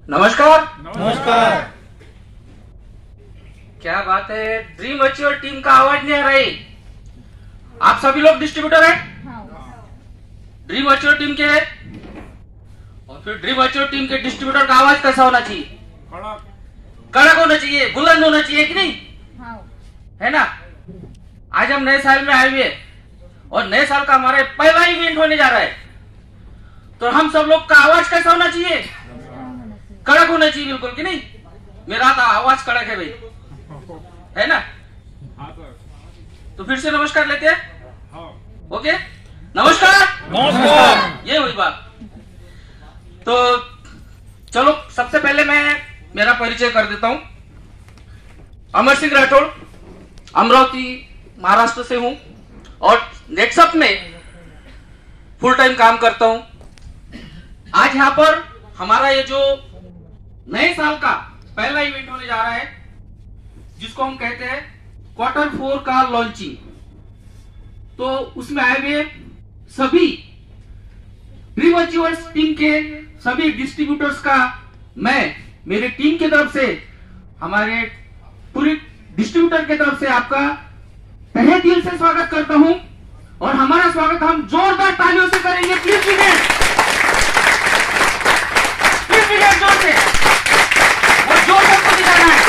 नमस्कार। नमस्कार। क्या बात है, ड्रीम अचीवर टीम का आवाज नहीं आ रही। आप सभी लोग डिस्ट्रीब्यूटर हैं? ड्रीम अचीवर टीम के हैं? और फिर ड्रीम अचीवर टीम के डिस्ट्रीब्यूटर का आवाज कैसा होना चाहिए? कड़क होना चाहिए, बुलंद होना चाहिए कि नहीं? है ना। आज हम नए साल में आए हुए और नए साल का हमारा पहला इवेंट होने जा रहा है, तो हम सब लोग का आवाज कैसा होना चाहिए? कड़क होना चाहिए, बिल्कुल कि नहीं। मेरा तो आवाज कड़क है भाई, है ना। तो फिर से नमस्कार लेते हैं। ओके, नमस्कार। नमस्कार। ये हुई बात। तो चलो, सबसे पहले मैं मेरा परिचय कर देता हूं। अमर सिंह राठौड़, अमरावती महाराष्ट्र से हूं और नेटसप में फुल टाइम काम करता हूं। आज यहां पर हमारा ये जो नए साल का पहला इवेंट होने जा रहा है, जिसको हम कहते हैं Q4 का लॉन्चिंग, तो उसमें आए हुए सभी ड्रीम अचीवर्स टीम के सभी डिस्ट्रीब्यूटर्स का मैं मेरी टीम की तरफ से, हमारे पूरी डिस्ट्रीब्यूटर की तरफ से आपका तहे दिल से स्वागत करता हूं। और हमारा स्वागत हम जोरदार तालियों से करेंगे। प्लीज बिगिन जोर से, और जोर सबको दिखाना है।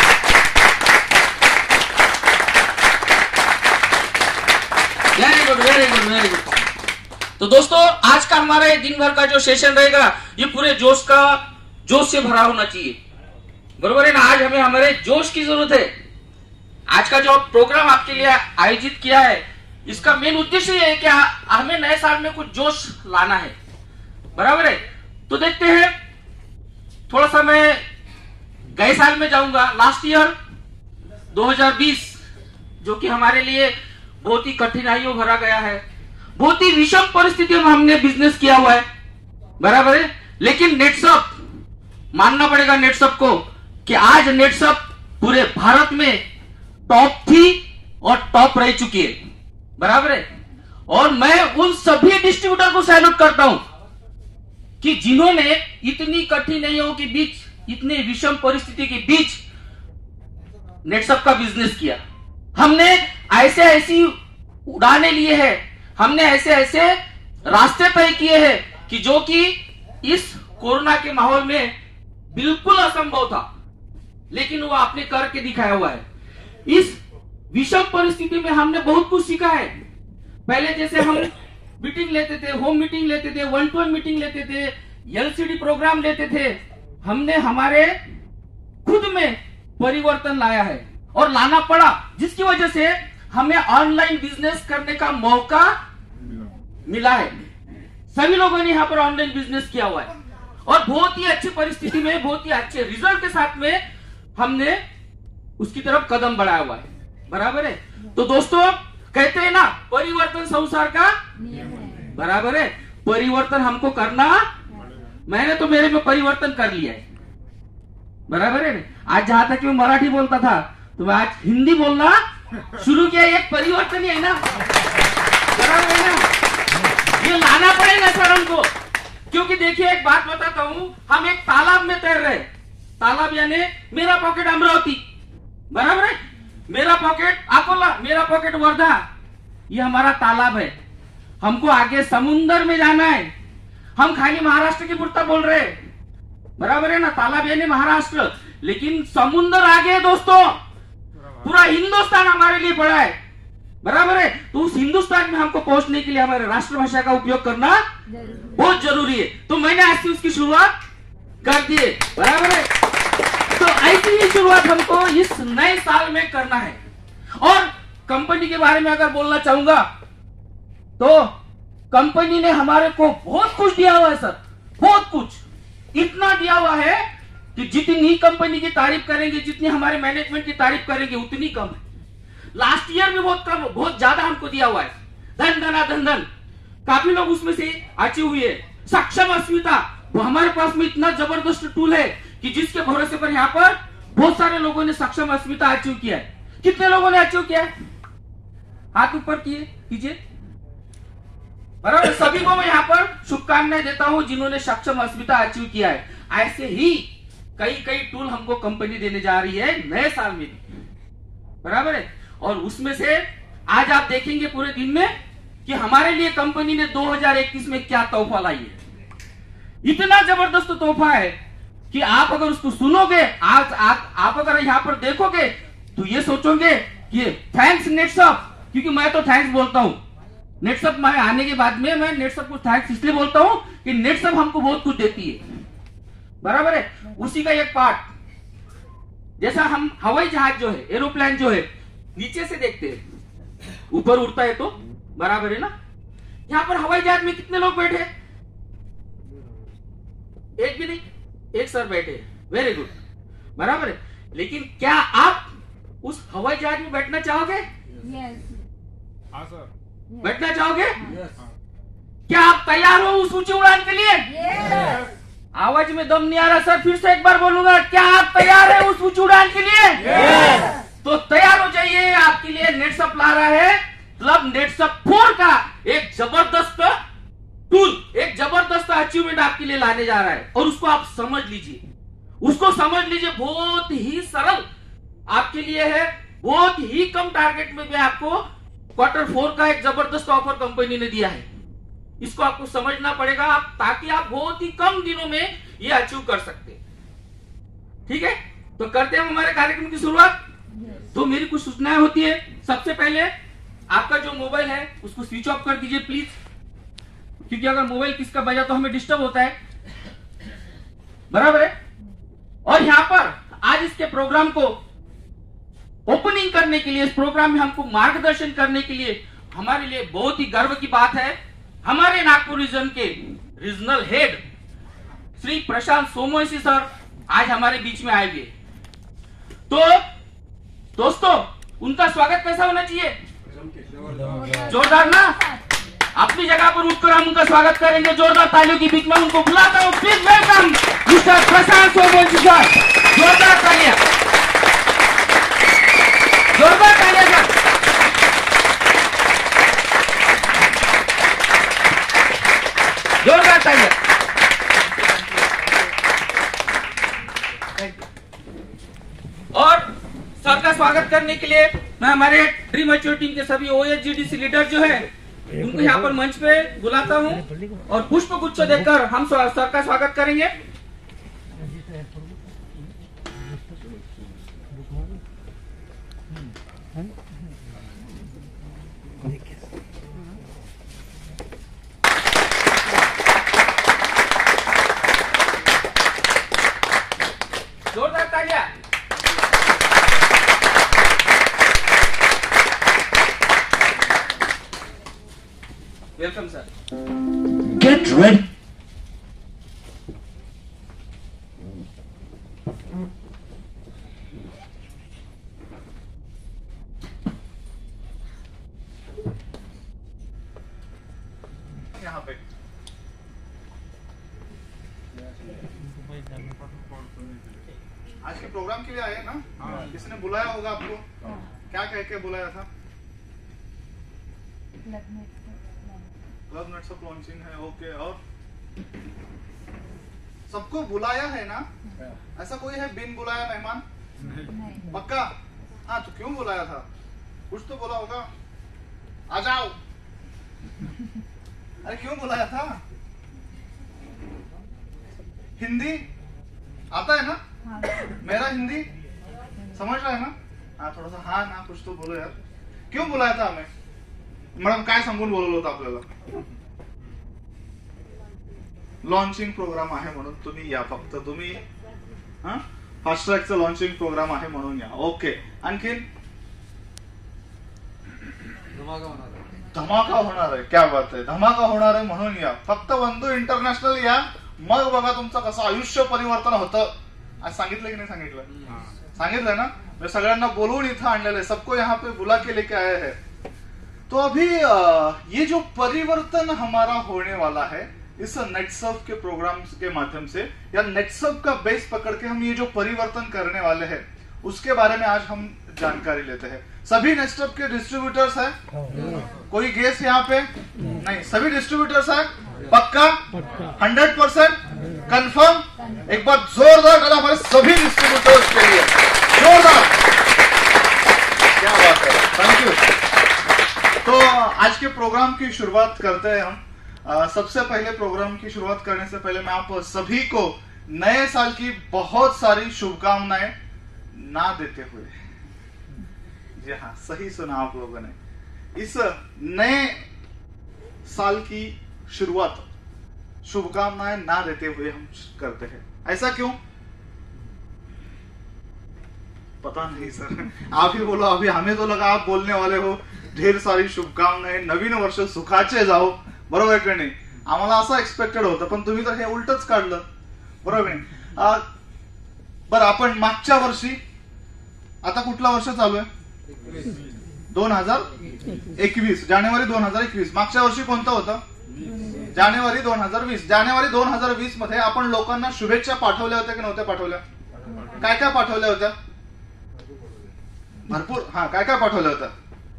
Very good, very good, very good. तो दोस्तों, आज का हमारा ये दिन भर का जो सेशन रहेगा, ये पूरे जोश से भरा होना चाहिए, बरोबर है ना। आज हमें हमारे जोश की जरूरत है। आज का जो प्रोग्राम आपके लिए आयोजित किया है, इसका मेन उद्देश्य ये है कि हमें नए साल में कुछ जोश लाना है, बराबर है। तो देखते हैं, थोड़ा सा मैं गए साल में जाऊंगा। लास्ट ईयर 2020, जो कि हमारे लिए बहुत ही कठिनाइयों भरा गया है, बहुत ही विषम परिस्थितियों में हमने बिजनेस किया हुआ है, बराबर है। लेकिन नेटसप, मानना पड़ेगा नेटसप को कि आज नेटसप पूरे भारत में टॉप थी और टॉप रह चुकी है, बराबर है। और मैं उन सभी डिस्ट्रीब्यूटर को सैल्यूट करता हूं कि जिन्होंने इतनी कठिनाइयों के बीच, इतने विषम परिस्थिति के बीच नेटसप का बिजनेस किया। हमने ऐसी उड़ाने लिए हैं, हमने ऐसे रास्ते तय किए हैं कि जो कि इस कोरोना के माहौल में बिल्कुल असंभव था, लेकिन वो आपने करके दिखाया हुआ है। इस विषम परिस्थिति में हमने बहुत कुछ सीखा है। पहले जैसे हम मीटिंग लेते थे, होम मीटिंग लेते थे, 1-to-1 मीटिंग लेते थे, LCD प्रोग्राम लेते थे, हमने हमारे खुद में परिवर्तन लाया है और लाना पड़ा, जिसकी वजह से हमें ऑनलाइन बिजनेस करने का मौका मिला है। सभी लोगों ने यहाँ पर ऑनलाइन बिजनेस किया हुआ है और बहुत ही अच्छी परिस्थिति में, बहुत ही अच्छे रिजल्ट के साथ में हमने उसकी तरफ कदम बढ़ाया हुआ है, बराबर है। तो दोस्तों, कहते हैं ना, परिवर्तन संसार का बराबर है। परिवर्तन हमको करना, मैंने तो मेरे में परिवर्तन कर लिया है, बराबर है। आज जहां तक मैं मराठी बोलता था, तो मैं आज हिंदी बोलना शुरू किया। एक परिवर्तन ही है ना, बराबर है ना। ये लाना पड़ेगा सर हमको, क्योंकि देखिए एक बात बताता हूं, हम एक तालाब में तैर रहे। तालाब यानी मेरा पॉकेट अमरावती, बराबर है, मेरा पॉकेट अकोला, मेरा पॉकेट वर्धा, ये हमारा तालाब है। हमको आगे समुंदर में जाना है। हम खाली महाराष्ट्र की पुरता बोल रहे हैं, बराबर है ना। तालाब यानी महाराष्ट्र, लेकिन समुंदर आगे है दोस्तों। पूरा हिंदुस्तान हमारे लिए पड़ा है, बराबर है। तो उस हिंदुस्तान में हमको पहुंचने के लिए हमारे राष्ट्रभाषा का उपयोग करना बहुत जरूरी है। तो मैंने आज से उसकी शुरुआत कर दी है, बराबर है। तो ऐसी ही शुरुआत हमको इस नए साल में करना है। और कंपनी के बारे में अगर बोलना चाहूंगा, तो कंपनी ने हमारे को बहुत कुछ दिया हुआ है सर, बहुत कुछ। इतना दिया हुआ है कि जितनी कंपनी की तारीफ करेंगे, जितनी हमारे मैनेजमेंट की तारीफ करेंगे, उतनी कम है। लास्ट ईयर भी बहुत कम, बहुत ज्यादा हमको दिया हुआ है। धन काफी लोग उसमें से अचीव हुए। सक्षम अस्मिता, वो हमारे पास में इतना जबरदस्त टूल है कि जिसके भरोसे पर यहाँ पर बहुत सारे लोगों ने सक्षम अस्मिता अचीव किया है। कितने लोगों ने अचीव किया है? हाथ ऊपर कीजिए, बराबर। सभी को मैं यहाँ पर शुभकामनाएं देता हूं जिन्होंने सक्षम अस्मिता अचीव किया है। ऐसे ही कई कई टूल हमको कंपनी देने जा रही है नए साल में, बराबर है। और उसमें से आज आप देखेंगे पूरे दिन में कि हमारे लिए कंपनी ने 2021 में क्या तोहफा लाई है। इतना जबरदस्त तोहफा है कि आप अगर उसको सुनोगे, आज आप अगर यहाँ पर देखोगे तो ये सोचोगे कि थैंक्स नेटसप, क्योंकि मैं तो थैंक्स बोलता हूँ नेटसप में आने के बाद में। मैं नेटसप को थैंक्स इसलिए बोलता हूँ कि नेटसप हमको बहुत कुछ देती है, बराबर है। उसी का एक पार्ट, जैसा हम हवाई जहाज जो है, एरोप्लेन जो है, नीचे से देखते हैं, ऊपर उड़ता है तो बराबर है ना। यहाँ पर हवाई जहाज में कितने लोग बैठे? एक भी नहीं, एक सर बैठे, वेरी गुड, बराबर है। लेकिन क्या आप उस हवाई जहाज में बैठना चाहोगे? हाँ सर। बैठना चाहोगे? क्या आप तैयार हो उस ऊंची उड़ान के लिए? आवाज में दम नहीं आ रहा सर, फिर से एक बार बोलूंगा, क्या आप तैयार है उस ऊंची उड़ान के लिए? तो तैयार हो जाइए, आपके लिए नेटसप ला रहा है क्लब नेटसप 4 का एक जबरदस्त टूल, एक जबरदस्त अचीवमेंट आपके लिए लाने जा रहा है। और उसको आप समझ लीजिए, उसको समझ लीजिए, बहुत ही सरल आपके लिए है, बहुत ही कम टारगेट में भी आपको Q4 का एक जबरदस्त ऑफर कंपनी ने दिया है। इसको आपको समझना पड़ेगा आप, ताकि आप बहुत ही कम दिनों में ये अचीव कर सकते हैं। ठीक है, तो करते हैं हमारे कार्यक्रम की शुरुआत। तो मेरी कुछ सूचनाएं होती है। सबसे पहले आपका जो मोबाइल है उसको स्विच ऑफ कर दीजिए प्लीज, क्योंकि अगर मोबाइल किसका बजा तो हमें डिस्टर्ब होता है, बराबर है। और यहाँ पर आज इसके प्रोग्राम को ओपनिंग करने के लिए, इस प्रोग्राम में हमको मार्गदर्शन करने के लिए हमारे लिए बहुत ही गर्व की बात है, हमारे नागपुर रीजन के regional head Shri Prashant Somvanshi sir आज हमारे बीच में आए हुए। तो दोस्तों, उनका स्वागत कैसा होना चाहिए? जोरदार ना। अपनी जगह पर उठकर हम उनका स्वागत करेंगे जोरदार तालियों के बीच में। उनको बुलाता हूं, please welcome mister Prashant Somvanshi sir. जोरदार तालियां, जोरदार तालियां सर। जोरदार तालियां। और सर का स्वागत करने के लिए मैं हमारे ड्रीम अचीवर टीम के सभी OSGDC लीडर जो है उनको यहाँ पर मंच पे बुलाता हूँ और पुष्प गुच्छ देकर हम सर का स्वागत करेंगे। जोरदार तालियां। Welcome sir. Get ready. यहाँ पे आज के प्रोग्राम के लिए आए ना? किसी ने बुलाया होगा आपको? क्या कह के बुलाया था? क्लब नेटसप लॉन्चिंग है, ओके। और सबको बुलाया है ना? ऐसा कोई है बिन बुलाया मेहमान? पक्का? हाँ, तो क्यों बुलाया था? कुछ तो बोला होगा, आ जाओ। अरे क्यों बुलाया था? हिंदी आता है ना? मेरा हिंदी समझ रहा है ना? हाँ, थोड़ा सा हाँ ना कुछ तो बोलो यार। क्यों बुलाया था हमें? मॅडम काय सांगून बोलवलं होतं आपल्याला? लॉन्चिंग प्रोग्राम आहे म्हणून तुम्ही या, फक्त तुम्ही फास्ट ट्रॅकचं लॉन्चिंग प्रोग्राम आहे म्हणून या, ओके। आणखीन धमाका होणार आहे, क्या बात आहे, धमाका होणार आहे म्हणून या, फक्त वंदू इंटरनॅशनल या, मग बघा तुमचं कसं आयुष्य परिवर्तन होतं। आज सांगितलं की नाही सांगितलं? सांगितलं ना? मैं सगळ्यांना बोलवून इथं आणलेलं आहे, सबको यहाँ पे बुला के लेके आए हैं। तो अभी ये जो परिवर्तन हमारा होने वाला है इस नेटसप के प्रोग्राम के माध्यम से, या नेटसप का बेस पकड़ के हम ये जो परिवर्तन करने वाले हैं उसके बारे में आज हम जानकारी लेते हैं। सभी नेटसप के डिस्ट्रीब्यूटर्स हैं? कोई गेस्ट यहाँ पे नहीं? सभी डिस्ट्रीब्यूटर्स हैं? पक्का? 100%? कंफर्म? एक बार जोरदार तालियां हमारे सभी डिस्ट्रीब्यूटर्स के लिए, जोरदार, क्या बात है, थैंक यू। तो आज के प्रोग्राम की शुरुआत करते हैं हम। सबसे पहले प्रोग्राम की शुरुआत करने से पहले मैं आप सभी को नए साल की बहुत सारी शुभकामनाएं ना देते हुए, जी हाँ सही सुना आप लोगों ने, इस नए साल की शुरुआत शुभकामनाएं ना देते हुए हम करते हैं। ऐसा क्यों? पता नहीं सर, आप ही बोलो। अभी हमें तो लगा आप बोलने वाले हो ढेर सारी शुभकामनाएं, नवीन वर्ष सुखाचे जाओ, बरोबर की नाही? आम्हाला असं एक्सपेक्टेड होतं, पण तुम्ही तर हे उलटच काढलं, बरोबर की नाही? बरं, आपण मागच्या वर्षी, आता कुठला वर्ष चालू आहे? 2021, जानेवारी 2021. मागच्या वर्षी कोणतं होतं? जानेवारी 2020. जानेवारी 2020 मध्ये आपण लोकांना शुभेच्छा पाठवल्या होत्या की नव्हत्या पाठवल्या? काय काय पाठवल्या होत्या? भरपूर. काय काय पाठवल्या होत्या?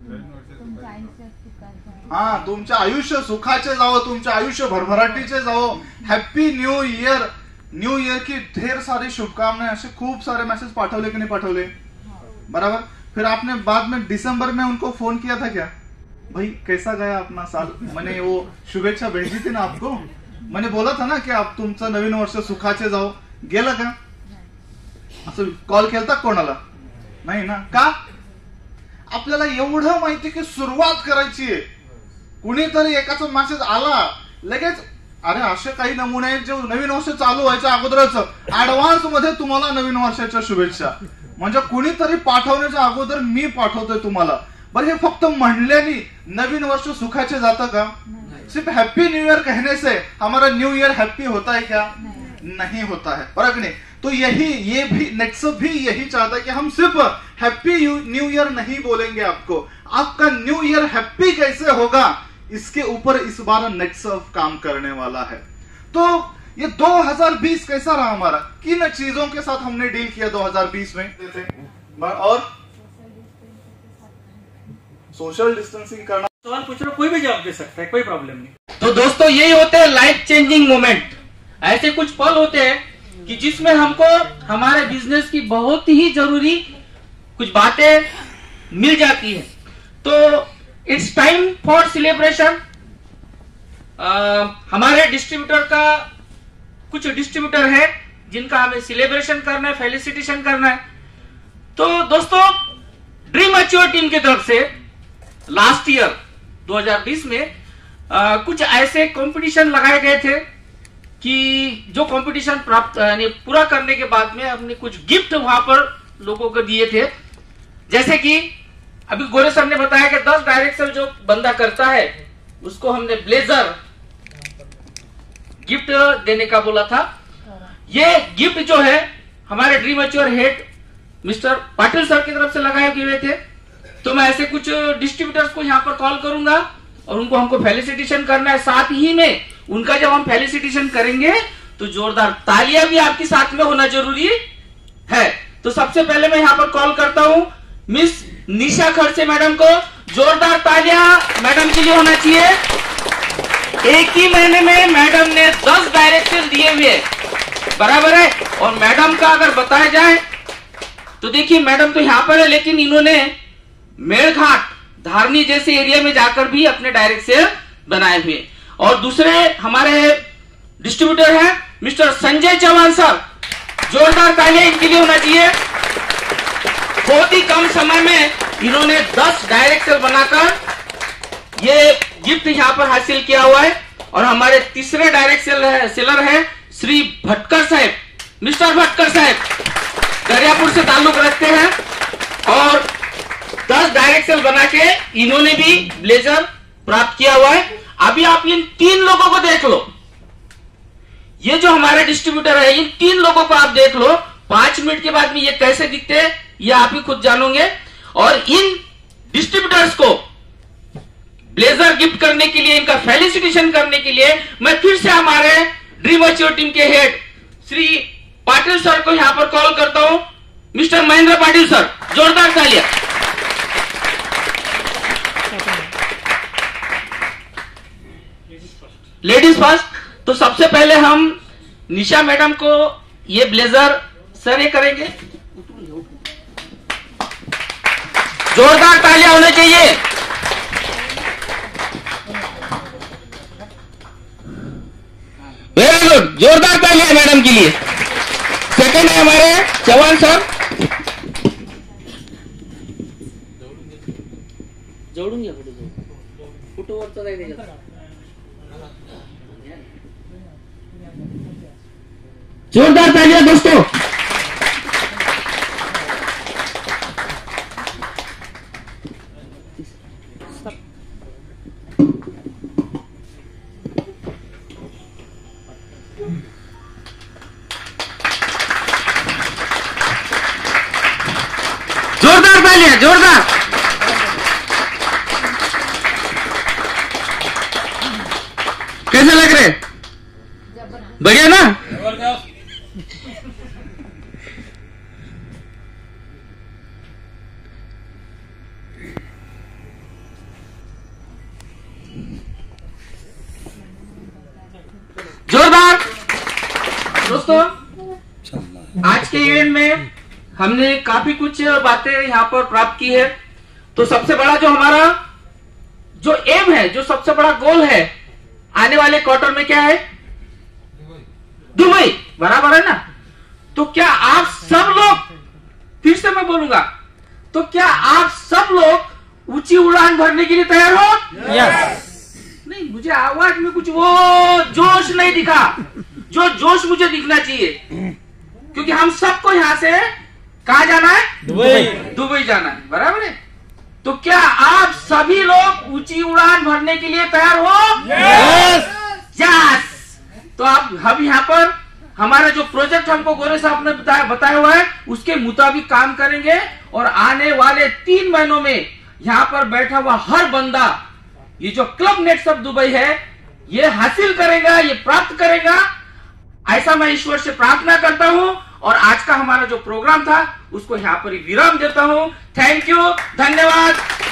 तुमचे आयुष्य सुखाचे जावो, तुमचे आयुष्य भरभराटीचे जावो, happy new year, new year की ढेर सारी शुभकामनाएं, ऐसे खूब सारे मैसेज पाठवले कि नहीं पाठवले? बराबर। फिर आपने बाद में दिसंबर में उनको फोन किया था क्या, भाई कैसा गया अपना साल? मैंने वो शुभेच्छा भेजी थी ना आपको, मैंने बोला था ना कि आप तुमचं नवीन वर्ष सुखाचे जाओ, गेलं का? असं कॉल केलता कोणाला? नाही ना? का? आपल्याला एवढं माहिती की सुरुवात करायची आहे, कुणीतरी एकाचा मेसेज आला लगेच, अरे असे काही नमुने आहेत जे नवीन वर्ष चालू व्हायच्या अगोदरच ऍडव्हान्स मध्ये तुम्हाला नवीन वर्षाच्या शुभेच्छा, म्हणजे कुणीतरी पाठवण्याच्या अगोदर मी पाठवतोय तुम्हाला। बरं, हे फक्त म्हणल्याने नवीन वर्ष सुखाचे जातं का? सिर्फ हैप्पी न्यू ईयर कहने से हमारा न्यू ईयर हैप्पी होता है क्या? नहीं होता है, बराबर नहीं? तो ये भी नेक्सट भी यही चाहता है कि हम सिर्फ हैप्पी न्यू ईयर नहीं बोलेंगे आपको, आपका न्यू ईयर हैप्पी कैसे होगा इसके ऊपर इस बार नेक्सट काम करने वाला है। तो ये 2020 कैसा रहा हमारा, किन चीजों के साथ हमने डील किया 2020 में? और सोशल डिस्टेंसिंग करना। सवाल पूछ रहे हो, कोई भी जवाब दे सकता है, कोई प्रॉब्लम नहीं। तो दोस्तों यही होते हैं लाइफ चेंजिंग मोमेंट। ऐसे कुछ पल होते हैं कि जिसमें हमको हमारे बिजनेस की बहुत ही जरूरी कुछ बातें मिल जाती है। तो इट्स टाइम फॉर सेलिब्रेशन। हमारे डिस्ट्रीब्यूटर का कुछ डिस्ट्रीब्यूटर है जिनका हमें सेलिब्रेशन करना है, फेलिसिटेशन करना है। तो दोस्तों ड्रीम अचीवर टीम की तरफ से लास्ट ईयर 2020 में कुछ ऐसे कंपटीशन लगाए गए थे कि जो कंपटीशन प्राप्त यानी पूरा करने के बाद में हमने कुछ गिफ्ट वहां पर लोगों को दिए थे। जैसे कि अभी गोरे सर ने बताया कि 10 डायरेक्शन जो बंदा करता है उसको हमने ब्लेजर गिफ्ट देने का बोला था। ये गिफ्ट जो है हमारे dream achiever head mister Patil sir की तरफ से लगाए हुए थे। तो मैं ऐसे कुछ डिस्ट्रीब्यूटर्स को यहाँ पर कॉल करूंगा और उनको हमको फेलिसिटेशन करना है। साथ ही में उनका जब हम फेलिसिटेशन करेंगे तो जोरदार तालियां भी आपके साथ में होना जरूरी है। तो सबसे पहले मैं यहाँ पर कॉल करता हूँ मिस निशा खड़से मैडम को। जोरदार तालियां मैडम के लिए होना चाहिए। एक ही महीने में मैडम ने 10 डायरेक्शन दिए हुए, बराबर है। और मैडम का अगर बताया जाए तो देखिए मैडम तो यहाँ पर है, लेकिन इन्होंने मेड़घाट धारनी जैसे एरिया में जाकर भी अपने डायरेक्शन बनाए हुए। और दूसरे हमारे डिस्ट्रीब्यूटर हैं मिस्टर संजय चौहान सर, जोरदार तालियां इनके लिए होना चाहिए। बहुत ही कम समय में इन्होंने 10 डायरेक्शन बनाकर ये गिफ्ट यहाँ पर हासिल किया हुआ है। और हमारे तीसरे डायरेक्शन सेलर है श्री भटकर साहब, मिस्टर भटकर साहब दरियापुर से ताल्लुक रखते हैं और 10 डायरेक्शन बना के इन्होंने भी ब्लेजर प्राप्त किया हुआ है। अभी आप इन 3 लोगों को देख लो, ये जो हमारे डिस्ट्रीब्यूटर है इन 3 लोगों को आप देख लो। 5 मिनट के बाद में ये कैसे दिखते हैं ये आप ही खुद जानोगे। और इन डिस्ट्रीब्यूटर्स को ब्लेजर गिफ्ट करने के लिए, इनका फेलिसिटेशन करने के लिए मैं फिर से हमारे ड्रीम अचीवर टीम के हेड श्री पाटिल सर को यहां पर कॉल करता हूं। मिस्टर महेंद्र पाटिल सर, जोरदार तालियां। Ladies first. तो सबसे पहले हम निशा मैडम को ये ब्लेजर सर ये करेंगे। जोरदार तालियां होने चाहिए। वेरी गुड, जोरदार तालियां मैडम के लिए। सेकंड है हमारे चौहान सर। जोडून घ्या फोटो वरचा नाही द्यायचा। जोरदार तालियां दोस्तों। जोरदार तालियां, जोरदार। कैसे लग रहे? बढ़िया ना? जोरदार। दोस्तों, आज के इवेंट में हमने काफी कुछ बातें यहाँ पर प्राप्त की है। तो सबसे बड़ा जो हमारा जो एम है, जो सबसे बड़ा गोल है आने वाले क्वार्टर में क्या है? दुबई, बराबर है ना? तो क्या आप सब लोग, फिर से मैं बोलूंगा, तो क्या आप सब लोग ऊंची उड़ान भरने के लिए तैयार हो? यस। नहीं, मुझे आवाज में कुछ वो जोश नहीं दिखा, जो जोश मुझे दिखना चाहिए, क्योंकि हम सबको यहां से कहा जाना है? दुबई। दुबई जाना है, बराबर है? तो क्या आप सभी लोग ऊंची उड़ान भरने के लिए तैयार हो? यस। यस। तो आप हम यहाँ पर हमारा जो प्रोजेक्ट हमको गोरे साहब ने बताया हुआ है उसके मुताबिक काम करेंगे और आने वाले 3 महीनों में यहाँ पर बैठा हुआ हर बंदा ये जो क्लब नेट्स ऑफ दुबई है ये हासिल करेगा, ये प्राप्त करेगा, ऐसा मैं ईश्वर से प्रार्थना करता हूं। और आज का हमारा जो प्रोग्राम था उसको यहाँ पर विराम देता हूं। थैंक यू, धन्यवाद।